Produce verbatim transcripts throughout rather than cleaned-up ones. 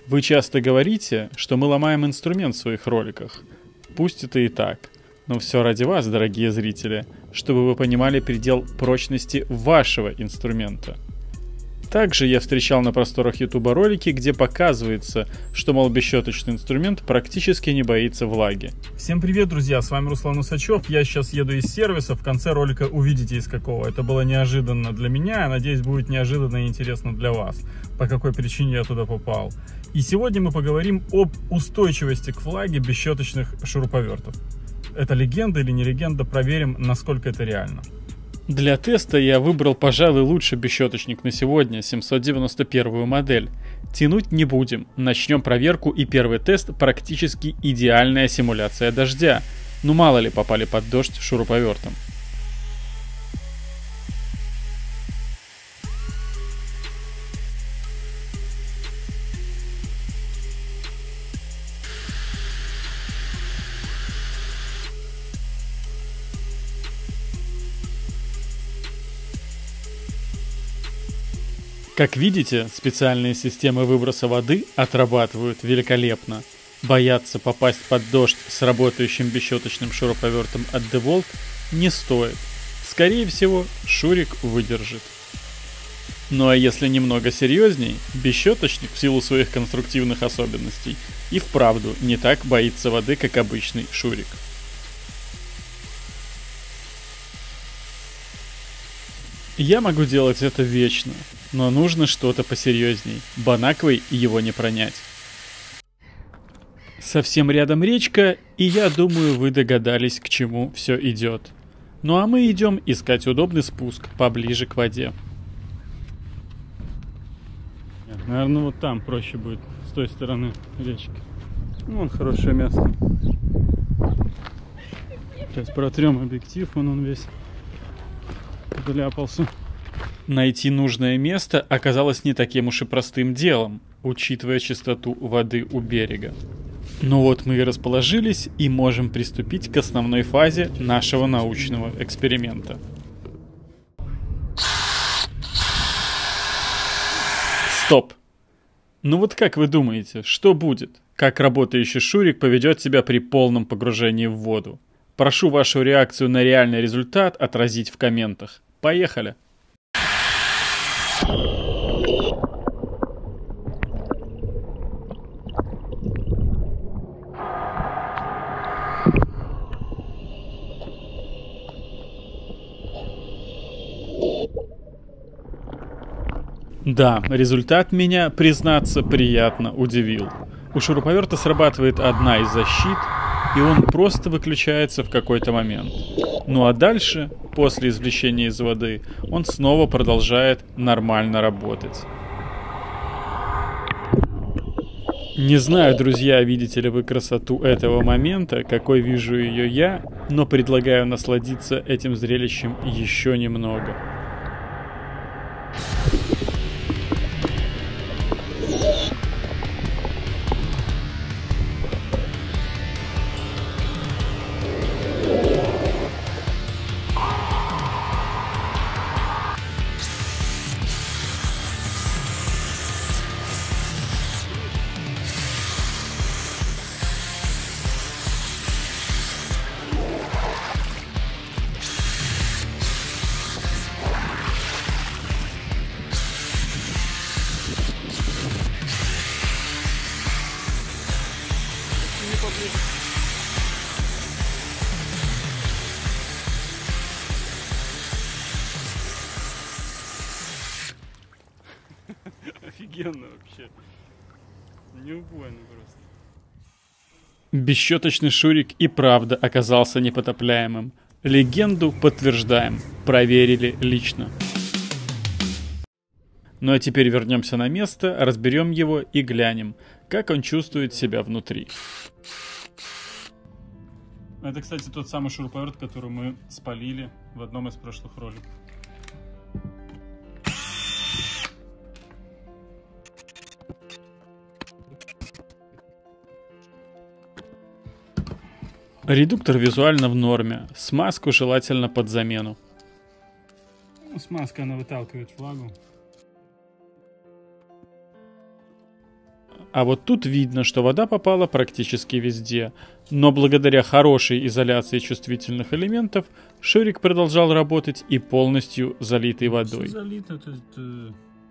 Вы часто говорите, что мы ломаем инструмент в своих роликах. Пусть это и так, но все ради вас, дорогие зрители, чтобы вы понимали предел прочности вашего инструмента. Также я встречал на просторах ютуба ролики, где показывается, что, мол, бесщеточный инструмент практически не боится влаги. Всем привет, друзья, с вами Руслан Усачев. Я сейчас еду из сервиса, в конце ролика увидите из какого. Это было неожиданно для меня, я надеюсь, будет неожиданно и интересно для вас, по какой причине я туда попал. И сегодня мы поговорим об устойчивости к влаге бесщеточных шуруповертов. Это легенда или не легенда, проверим, насколько это реально. Для теста я выбрал, пожалуй, лучший бесщеточник на сегодня, семьсот девяносто первую модель. Тянуть не будем, начнем проверку, и первый тест практически идеальная симуляция дождя. Ну мало ли попали под дождь шуруповертом. Как видите, специальные системы выброса воды отрабатывают великолепно. Бояться попасть под дождь с работающим бесщеточным шуруповертом от DeWalt не стоит. Скорее всего, шурик выдержит. Ну а если немного серьезней, бесщеточник в силу своих конструктивных особенностей и вправду не так боится воды, как обычный шурик. Я могу делать это вечно, но нужно что-то посерьезней. Бонаквой его не пронять. Совсем рядом речка, и я думаю, вы догадались, к чему все идет. Ну а мы идем искать удобный спуск поближе к воде. Нет, наверное, вот там проще будет, с той стороны речки. Вон хорошее место. Сейчас протрем объектив, вон он весь доляпался. Найти нужное место оказалось не таким уж и простым делом, учитывая чистоту воды у берега. Ну вот мы и расположились и можем приступить к основной фазе нашего научного эксперимента. Стоп! Ну вот как вы думаете, что будет? Как работающий шурик поведет себя при полном погружении в воду? Прошу вашу реакцию на реальный результат отразить в комментах. Поехали! Да, результат меня, признаться, приятно удивил. У шуруповерта срабатывает одна из защит, и он просто выключается в какой-то момент. Ну а дальше, после извлечения из воды, он снова продолжает нормально работать. Не знаю, друзья, видите ли вы красоту этого момента, какой вижу ее я, но предлагаю насладиться этим зрелищем еще немного. Офигенно вообще. Неубойно просто. Бесщеточный шурик и правда оказался непотопляемым. Легенду подтверждаем. Проверили лично. Ну а теперь вернемся на место, разберем его и глянем, как он чувствует себя внутри. Это, кстати, тот самый шуруповерт, который мы спалили в одном из прошлых роликов. Редуктор визуально в норме, смазку желательно под замену. Ну, смазка, она выталкивает влагу. А вот тут видно, что вода попала практически везде. Но благодаря хорошей изоляции чувствительных элементов, Шурик продолжал работать и полностью залитый водой. Все залито тут э,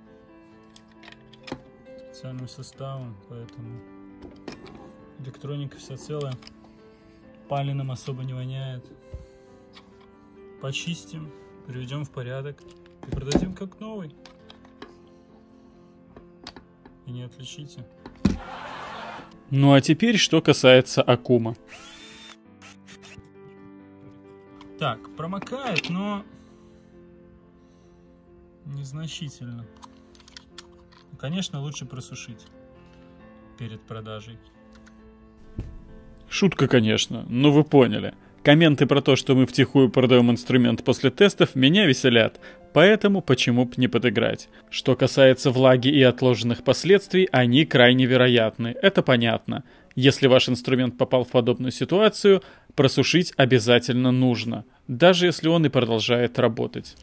специальным составом, поэтому электроника вся целая. Палином особо не воняет. Почистим, приведем в порядок и продадим как новый. И не отличите. Ну а теперь, что касается Акума. Так, промокает, но незначительно. Конечно, лучше просушить перед продажей. Шутка, конечно, но вы поняли. Комменты про то, что мы втихую продаем инструмент после тестов, меня веселят, поэтому почему б не подыграть. Что касается влаги и отложенных последствий, они крайне вероятны, это понятно. Если ваш инструмент попал в подобную ситуацию, просушить обязательно нужно, даже если он и продолжает работать.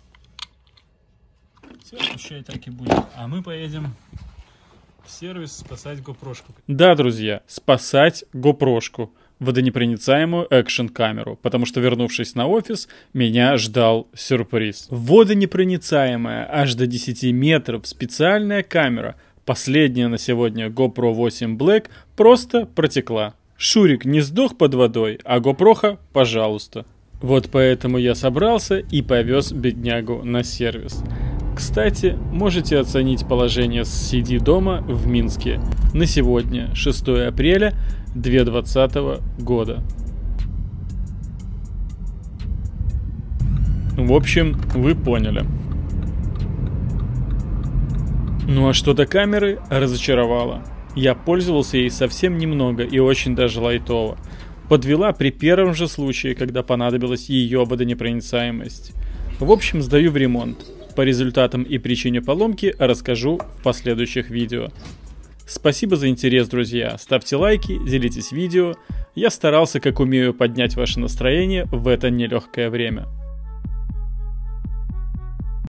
Все, пущай так и будет. А мы поедем в сервис спасать GoPro-шку. Да, друзья, спасать GoPro-шку. Водонепроницаемую экшн-камеру, потому что, вернувшись на офис, меня ждал сюрприз. Водонепроницаемая, аж до десяти метров, специальная камера, последняя на сегодня GoPro восемь Black, просто протекла. Шурик не сдох под водой, а GoPro-ха, пожалуйста. Вот поэтому я собрался и повез беднягу на сервис. Кстати, можете оценить положение с си ди дома в Минске на сегодня, шестое апреля две тысячи двадцатого года. В общем, вы поняли. Ну а что до камеры, разочаровала. Я пользовался ей совсем немного и очень даже лайтово. Подвела при первом же случае, когда понадобилась ее водонепроницаемость. В общем, сдаю в ремонт. По результатам и причине поломки расскажу в последующих видео. Спасибо за интерес, друзья. Ставьте лайки, делитесь видео. Я старался как умею поднять ваше настроение в это нелегкое время.